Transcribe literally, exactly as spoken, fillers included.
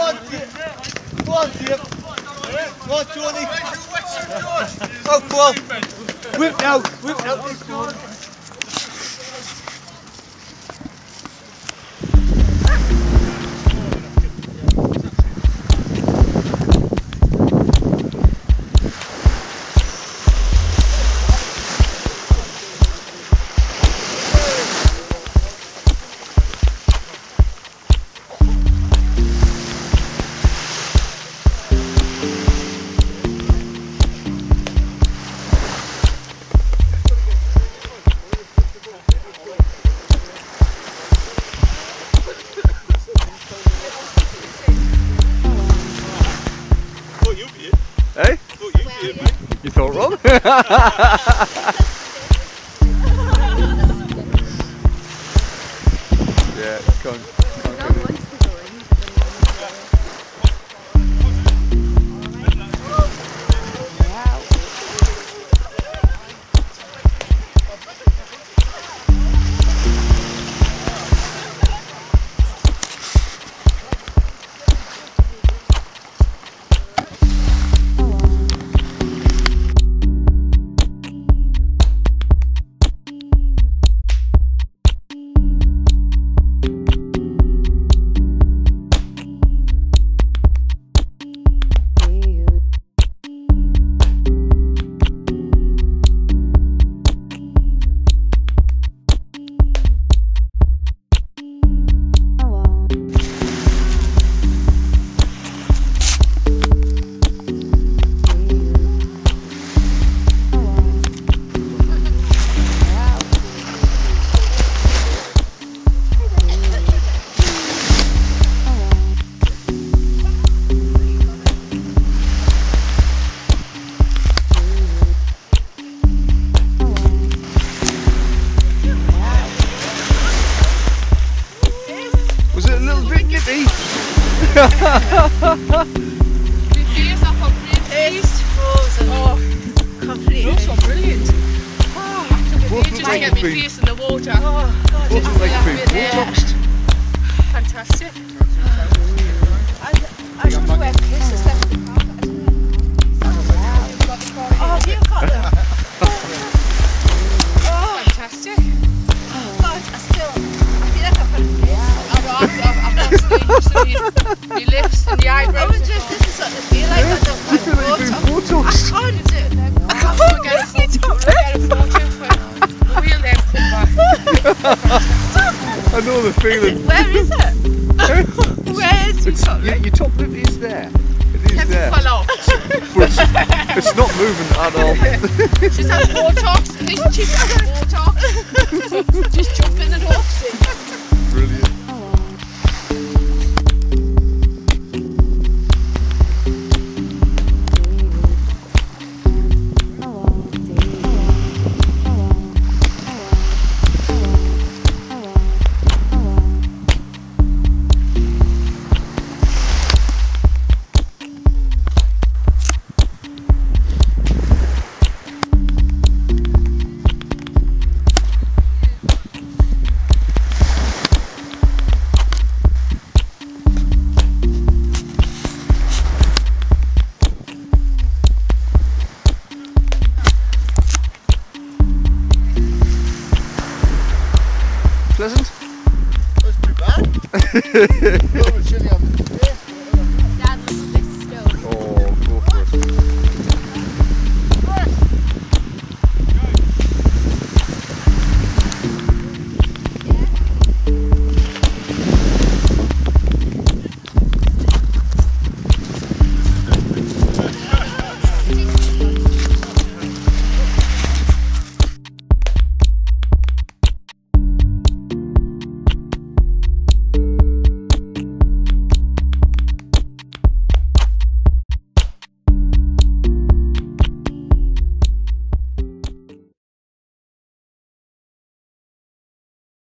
on, Tip. Go on, Tip. Go on, Tony. Oh, go on. Whip now. Whip now. This one. Hey? You thought wrong? Yeah, come on. Was it a little bit nippy? Your face up on It's frozen. Oh, Completely. looks so brilliant. Oh, I took Both ages look to like get my they've been- face in the water. Oh, God. Both look like Yeah, they've been yeah. Botoxed. Fantastic. I, I should wear kisses left in the car. Oh, you've got them. Oh, Fantastic. God, I still, I feel like I've got a face. I know, I've, I've, I've not seen you, your lips and the I eyebrows. was just, this is what I feel like. I don't Do you feel like you've been want to. I Botoxed? can't do it. Like, I have to get a photo, get a photo for we'll then come back. I know the feeling. where is it? Where is your It's, top your, lip? your top lip is there. It is Never there. fell off. But it's, it's not moving at all. She's had Botox. These cheeks have Botox. Just jump in and hook. Brilliant. Pleasant? That's pretty bad. A little bit chilly on the face.